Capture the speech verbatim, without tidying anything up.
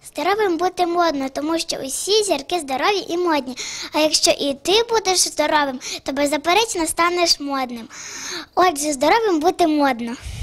Здоровим бути модно, тому що усі зірки здорові і модні. А якщо і ти будеш здоровим, то беззаперечно станеш модним. Отже, здоровим бути модно.